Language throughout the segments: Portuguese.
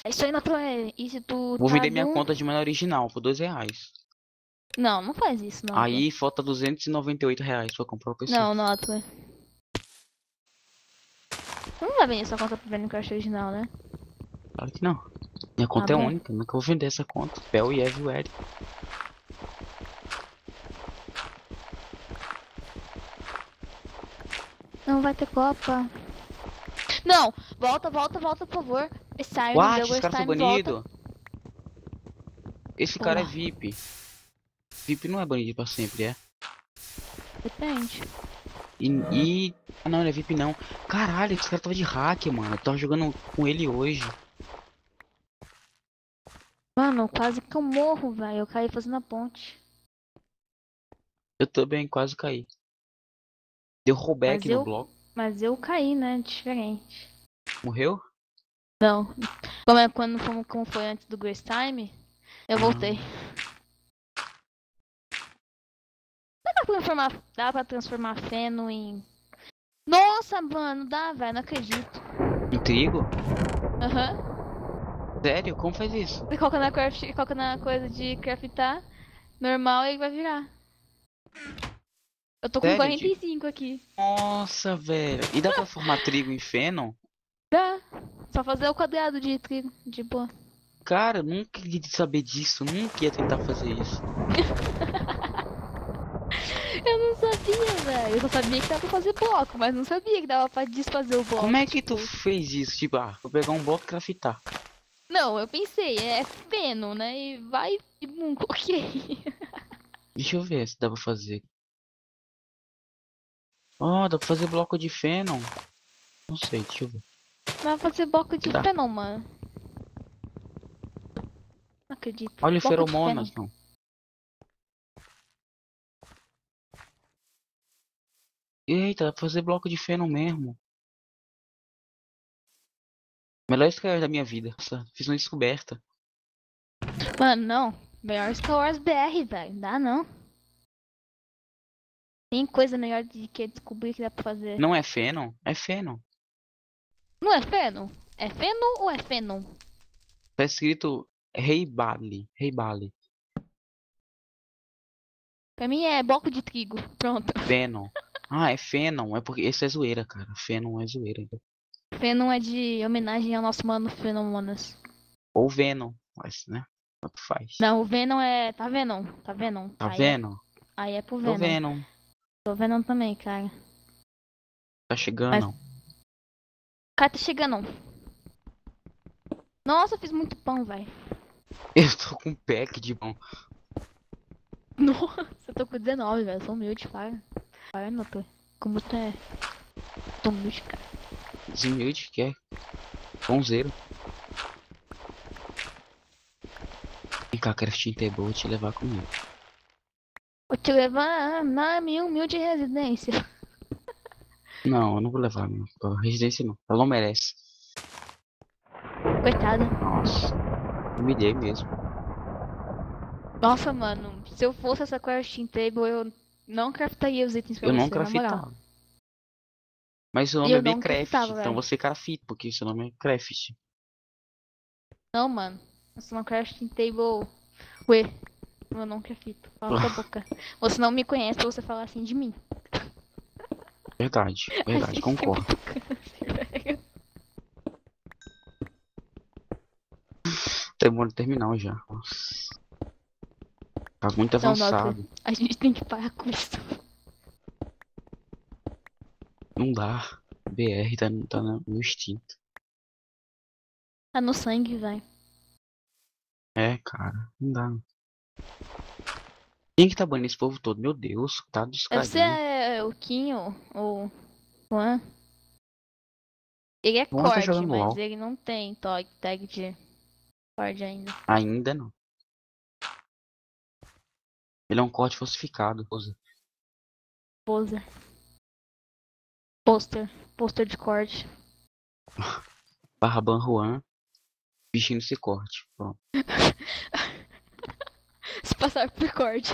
É isso aí, Natan. E se tu Vou tá vender minha do... conta de maneira original por R$ 2. Não, não faz isso, não, pô. Aí falta R$ 298 pra comprar o PC. Não, Natan. Tu não vai vender sua conta pro Brain Crash original, né? Claro que não. Minha Tá conta é bom. única, nunca vou vender essa conta. Bel e Everywhere. Não vai ter Copa. Não! Volta, volta, volta, por favor. Sai, What? jogou Esse esse cara foi time, volta. banido? Esse cara é Porra, VIP. VIP não é banido pra sempre, é? depende. Ah, não, ele é VIP não. Caralho, esse cara tava de hack, mano. Eu tava jogando com ele hoje. Mano, quase que eu morro, velho. Eu caí fazendo a ponte. Eu também quase caí. Deu Mas rollback no eu, bloco. mas eu caí, né? Diferente. Morreu? Não. Como foi antes do Grace Time, eu voltei. Ah, Dá pra transformar feno em... Nossa, mano, dá, velho. Não acredito. em trigo? Aham. Sério? Como faz isso? Você coloca na coisa de craftar normal e vai virar. Eu tô com Sério? 45 aqui. Nossa, velho. E dá pra formar trigo em feno? Dá. Só fazer o quadrado de trigo, de boa. Cara, eu nunca ia saber disso. Nunca ia tentar fazer isso. Eu não sabia, velho. Eu só sabia que dava pra fazer bloco, mas não sabia que dava pra desfazer o bloco. Como é que tipo... tu fez isso? Tipo, vou pegar um bloco e craftar. Não, eu pensei, é feno, né? E vai e coloquei. Deixa eu ver se dá pra fazer. Ó, dá pra fazer bloco de feno. Não sei, deixa eu ver. Vai fazer bloco de Dá. feno, mano. Não acredito. Olha o Bloco de feno. feromonas, não. Eita, dá pra fazer bloco de feno mesmo. Melhor escolha da minha vida. Nossa, fiz uma descoberta. Mano, não. Melhor Star Wars BR, velho. Dá não. Tem coisa melhor de que descobrir que dá pra fazer. Não é feno? É feno. Não é feno? É feno ou é feno? Tá escrito Rei Bali. Rei Bali. Pra mim é bloco de trigo. Pronto. Feno. Ah, é Fenon. É porque esse é zoeira, cara. Fenon é zoeira. Feno é de homenagem ao nosso mano Fenomonas. Ou Venom. Mas, né? Tanto faz. Não, o Venom é. Tá Venom? Tá Venom? Tá vendo? Aí é pro Tô Venom. vendo. Tô Venom também, cara. Tá Mas. chegando. O cara tá chegando. Nossa, eu fiz muito pão, velho. Eu tô com um pack de bom. Nossa, eu tô com 19, velho. Eu sou humilde, para. Para, não tô. Como tu é. Tô humilde, cara. Desumilde, que é bonzeiro. Vem cá, Crafting Table, vou te levar comigo. Vou te levar na minha humilde residência. Não, eu não vou levar, meu. Pra residência não. Ela não merece. Coitada. Nossa. Humilhei mesmo. Nossa, mano. Se eu fosse essa crafting table, eu não craftaria os itens pra Eu não você, na moral. craftava. Mas seu E nome é eu não Bcraft, craftava, então velho. você crafta, porque seu nome é Craft. Não, mano. Eu sou uma crafting table. Ué. Eu não crafto. Fala com a boca. Você não me conhece pra você falar assim de mim. Verdade, A verdade, gente tem concordo. muito câncer, velho. Demora no terminal já. Nossa. Tá muito Não, nossa. avançado. A gente tem que parar com isso. Não dá. BR tá no instinto. Tá no sangue, velho. É, cara, não dá. Quem que tá banindo esse povo todo? Meu Deus, tá dos Deve ser carinhos. o Kinho ou o Juan. Ele é Vamos tá cord, jogando mas LOL. ele não tem tag de cord ainda. Ainda não. Ele é um corte falsificado. Poser. Pôster de cord. Barraban Juan. Vestindo esse corte. Pronto. Se passar por cord.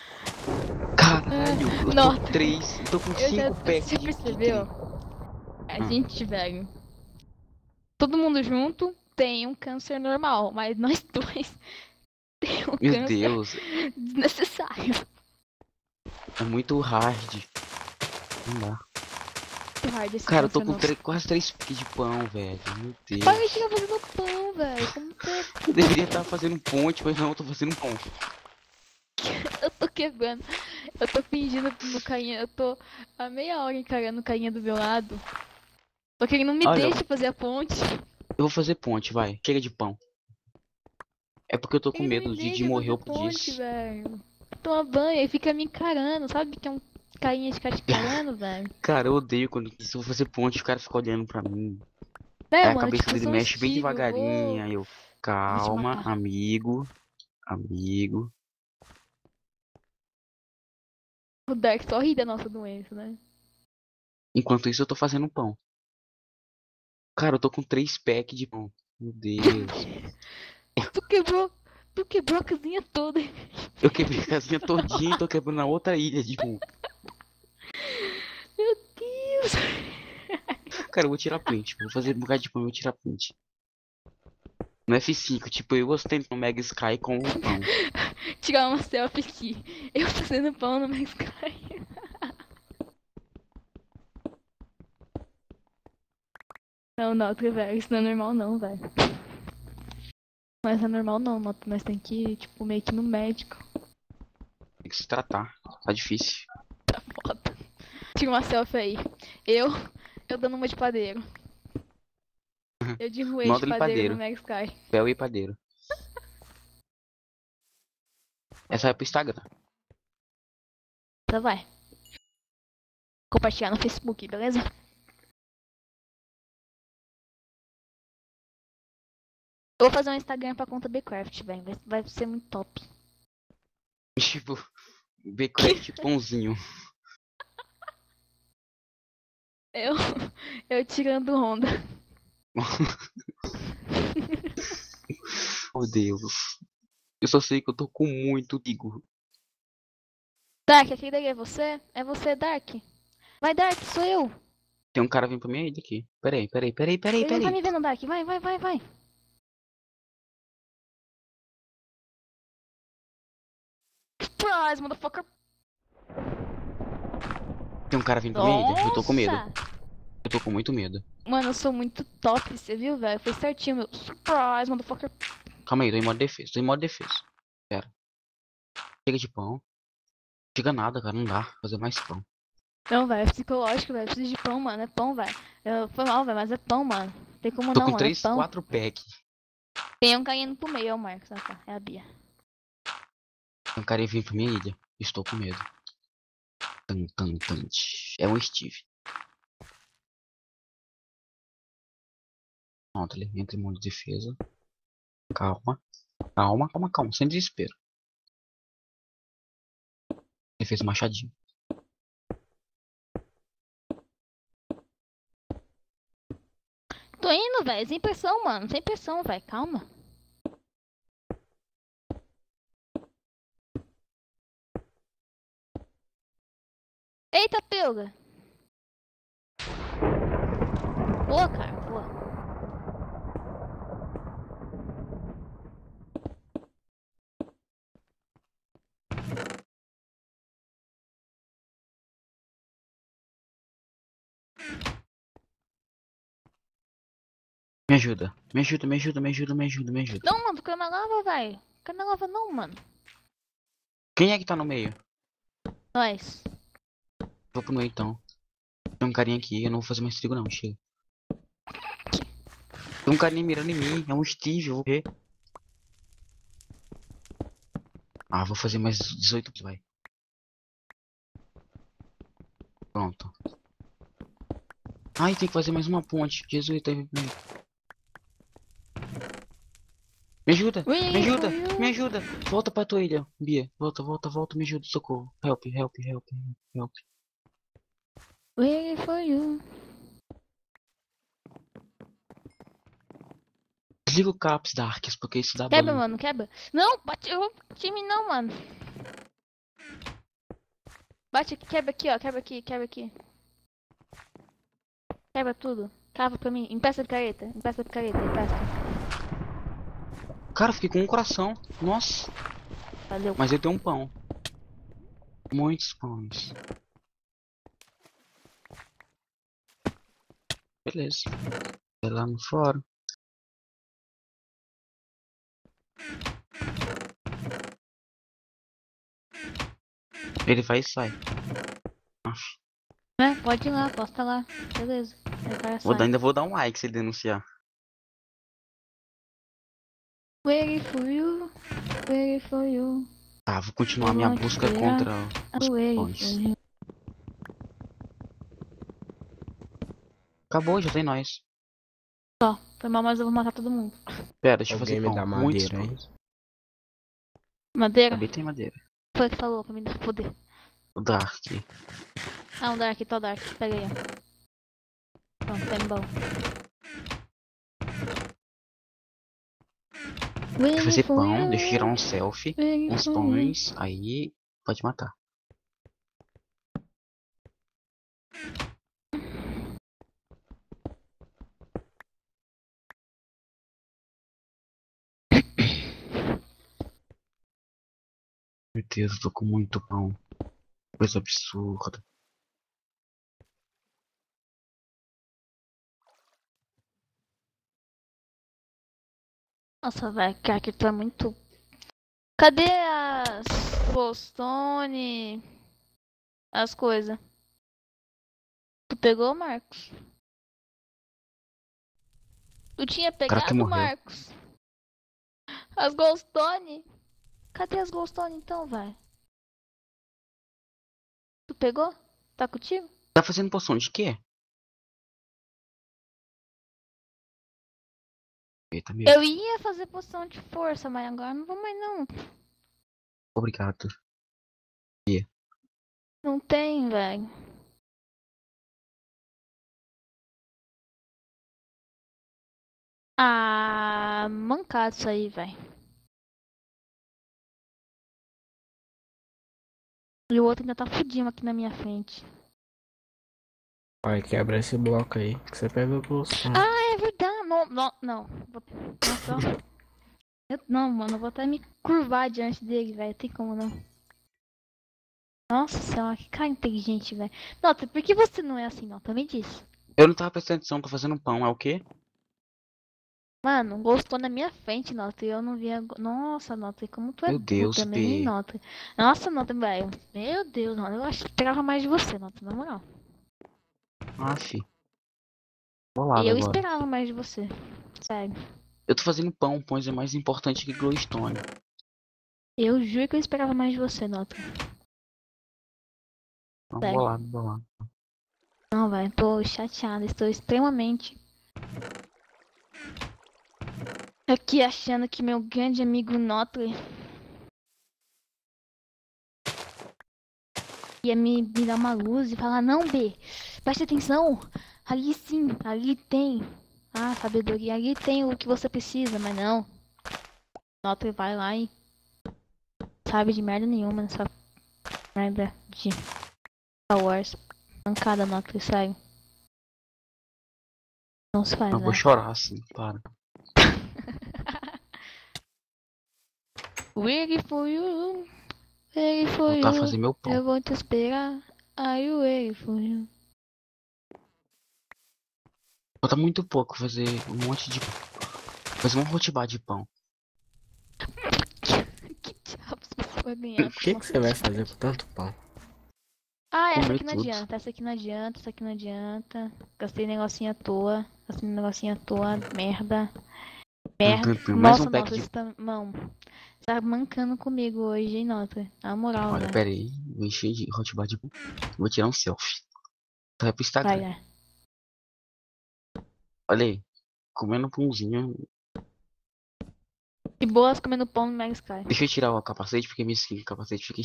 Caralho, eu tô Nota. com 3. Eu tô com 5 packs Você de percebeu? A gente, velho. Todo mundo junto tem um câncer normal, mas nós dois tem um Meu câncer Deus, desnecessário. é muito hard. Não dá. Muito hard esse Cara, eu tô câncer com nosso. quase 3 packs de pão, velho. Meu Para de Deus. ficar fazendo pão, velho. Como que Eu deveria estar fazendo ponte, mas não, eu tô fazendo pão. eu tô quebrando? Eu tô fingindo no carinha. Eu tô há meia hora encarando o carinha do meu lado. Só que ele não me Olha, deixa fazer a ponte. eu vou fazer ponte, vai. Chega de pão. É porque eu tô com Ele não me medo de deixa morrer fazer ou por ponte, disso. velho. Toma banho e fica me encarando. Sabe que é um carinha de ficar te encarando, velho? Cara, eu odeio quando se eu vou fazer ponte, o cara fica olhando pra mim. Né, Aí a mano? cabeça Tipo, eu dele sou um mexe bem Steve, eu vou. devagarinho. Aí eu, Eu vou te calma, matar. amigo. Amigo. O Dark só ri da nossa doença, né? Enquanto isso, eu tô fazendo pão. Cara, eu tô com 3 packs de pão. Meu Deus. Tu quebrou. Tu quebrou a casinha toda. Eu quebrei a casinha todinha e tô quebrando na outra ilha de pão. Meu Deus. Cara, eu vou tirar print. Vou fazer um bocado de pão e vou tirar print. No F5, tipo, eu ostento no Mega Sky com o pão. Tirar uma selfie aqui. Eu fazendo pão no Max Sky. Não, Nota, velho. Isso não é normal, não, velho. Mas não é normal, não, Nota. Nós tem que ir, tipo, meio que no médico. Tem que se tratar. Tá difícil. Foda. Tira uma selfie aí. Eu dando uma de padeiro. Eu de ruê de Modo padeiro no limpadeiro. Max Sky. Pel e padeiro. Essa vai pro Instagram. Então vai. Compartilhar no Facebook, beleza? Eu vou fazer um Instagram pra conta Bcraft, velho. Vai ser muito top. Tipo, Bcraft pãozinho. Eu, eu tirando onda. Meu Deus. Eu só sei que eu tô com muito digo. Dark, aquele daí é você? É você, Dark? Vai, Dark, sou eu. Tem um cara vindo pra minha ilha aqui. Peraí. Ele não tá me vendo, Dark. Vai. Surprise, motherfucker. Tem um cara vindo pra minha ilha. Eu tô com medo. Nossa! Eu tô com muito medo. Mano, eu sou muito top, você viu, velho? Foi certinho, meu. Surprise, motherfucker. Calma aí, tô em modo defesa. Tô em modo defesa. Pera. Chega de pão. Chega nada, cara. Não dá. Fazer mais pão. Não, velho, é psicológico, velho. Preciso de pão, mano. É pão, velho. Foi mal, velho, mas é pão, mano. Tem como Tô não, com mano. É 3, pão. 4 packs. Tem um caindo pro meio, é o Marcos. Ah, tá. É a Bia. Tem um cara vindo pra minha ilha. Estou com medo. Tan. É um Steve. Pronto, ele entra em modo de defesa. Calma. Sem desespero. Ele fez um machadinho. Tô indo, velho. Sem pressão, mano. Sem pressão, velho. Calma. Eita, pega. Boa, cara. Boa. Me ajuda. Não, mano. Fica na lava, velho. Fica na lava não, mano. Quem é que tá no meio? Nós. Vou pro meio então. Tem um carinha aqui, eu não vou fazer mais trigo não, chega. Tem um carinha mirando em mim, é um Steve, eu vou ver. Ah, vou fazer mais 18, vai. Pronto. Ai, tem que fazer mais uma ponte. Jesus, tá me ajuda, me ajuda, me ajuda. Volta pra tua ilha, Bia. Volta, me ajuda, socorro. Help. Waiting for you. Desliga o caps da Arceus, porque isso dá Quebra, ban. mano. Quebra. Não, bate. Eu time não, mano. Bate aqui, quebra aqui, ó. Quebra aqui. Quebra tudo. Cava pra mim. Empresta a picareta. Empresta a picareta. Empresta. Cara, eu fiquei com um coração. Nossa. Valeu. Mas eu tenho um pão. Muitos pães. Beleza. Vai lá no fórum. Ele vai e sai. Aff. É, pode ir lá, posta lá. Beleza. Aí o cara sai. Ainda vou dar um like se ele denunciar. Waiting for you. Waiting for you. Tá, vou continuar Eu minha vou te busca esperar. contra os Waiting for pães. you. Acabou, já tem nós. Só. Foi mal, mas eu vou matar todo mundo. Pera, deixa eu Alguém fazer me pão. dá Muitos madeira aí? pães. Madeira? Também tem madeira. Foi que falou pra me dar poder. Vou dar aqui. Ah, um Dark, tô Dark. Pega aí, ó. Pronto, tá bom. Deixa eu fazer pão, deixa eu tirar um selfie. Uns pães. Aí, pode matar. Meu Deus, eu tô com muito pão. Coisa absurda. Nossa, velho, cara, que tu é muito. Cadê as glowstone? As coisas? Tu pegou, Marcos? Tu tinha O cara que pegado, morreu. Marcos? As glowstone? Cadê as glowstone então, velho? Tu pegou? Tá contigo? Tá fazendo poção de quê? Eita, meu. Eu ia fazer poção de força, mas agora não vou mais não. Obrigado. Não tem, velho. Ah, mancado isso aí, velho. E o outro ainda tá fudindo aqui na minha frente. Vai, quebra esse bloco aí, que você pega o bolso. Ah, é verdade. Não, não, não. Nossa, ó. Não, mano, eu vou até me curvar diante dele, velho. Tem como não. Nossa senhora, que cara inteligente, velho. Nota, por que você não é assim, Nota? Me diz. Eu não tava prestando atenção, tô fazendo pão. É o quê? Mano, gostou na minha frente, Nota, e eu não via. Nossa, Nota, e como tu é Meu burro Deus, também, hein, B. Nota? Nossa, Nota, velho. Meu Deus, Nota, eu esperava mais de você, Nota, na moral. Aff. E Bolado eu agora. esperava mais de você. Sério. Eu tô fazendo pão. Pães é mais importante que glowstone. Eu juro que eu esperava mais de você, Nota. Não, Sério. bolado, bolado. Não, velho, tô chateada. Estou extremamente. Aqui achando que meu grande amigo Notre ia me dar uma luz e falar, não, B, preste atenção, ali sim, ali tem. Ah, sabedoria, ali tem o que você precisa, mas não. Notre vai lá e sabe de merda nenhuma nessa merda de Star Wars. Mancada, Notre, sai. Não se faz, Eu né? vou chorar assim, para. Waiting for you, waiting for Vou voltar a you. fazer meu pão. Eu vou te esperar. Are you waiting for you? Falta muito pouco fazer um monte de. Fazer um rotibá de pão. Que diabos você vai ganhar O com que uma... que você vai fazer com tanto pão? Ah, essa Comer aqui não tudo. adianta, essa aqui não adianta, essa aqui não adianta. Gastei negocinho à toa, gastei negocinho à toa, merda. Merda. Mais Nossa, um pack Nota, de. você tá... Mão, você tá mancando comigo hoje, hein, Nota? Na moral, Olha, né? pera aí. Vou encher de hotbar de pão. Vou tirar um selfie. Vai pro Vai, Instagram. vai. Olha aí. Comendo pãozinho. De boas comendo pão no Mega Sky. Deixa eu tirar o capacete porque me skin. O capacete fica.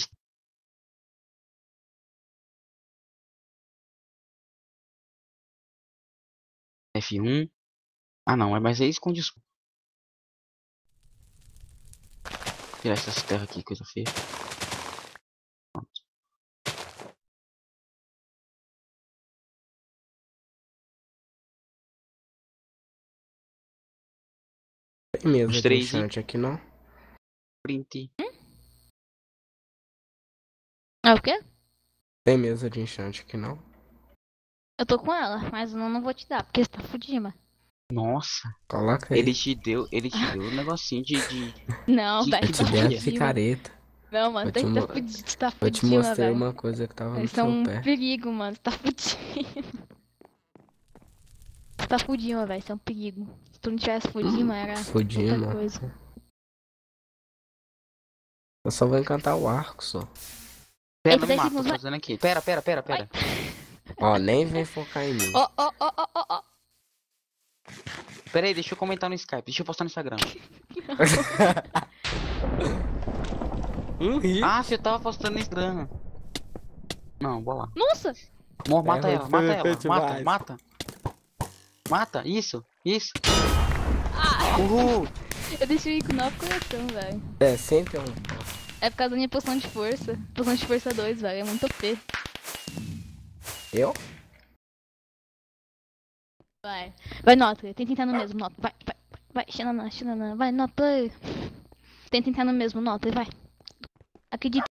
F1. Ah não, mas aí esconde isso. Tirar essas terras aqui, coisa feia. Tem mesa Os de três, hein? enchante aqui não? Print. É o quê? Tem mesa de enchante aqui não? Eu tô com ela, mas eu não vou te dar, porque você tá fudindo. Nossa, Coloca aí. ele te deu um negocinho de Não, Que- velho, que Eu você te tá dei a dia? fudindo. picareta. Não, mano, Eu tá, te tá mo- fudido, você tá Eu te fudindo, mostrei velho. uma coisa que tava no Isso é seu um pé. perigo, mano, você tá fudindo. Você tá fudindo, velho, isso é um perigo. Se tu não tivesse fudindo, era Fudinho, outra mano. coisa. Eu só vou encantar o arco só. Pera, Eita, não me 10 mata, tô segundos, vai. fazendo aqui. Pera. Ó, nem vem focar em mim. Ó, ó, ó, ó, ó, ó. Pera aí, deixa eu comentar no Skype, deixa eu postar no Instagram. Ri. Ah, você tava postando no Instagram. Não, bora lá. Nossa! Amor, mata ela, mata ela, feito demais. mata. Mata, isso. Uhul. Eu deixei com 9 coração, velho. É, sempre é um. É por causa da minha poção de força. Poção de força 2, velho, é muito OP. Eu? Vai, Nota, tenta entrar no mesmo, Nota. Vai, Xanana, vai, Nota. Tenta entrar no mesmo, Nota, vai. Acredita.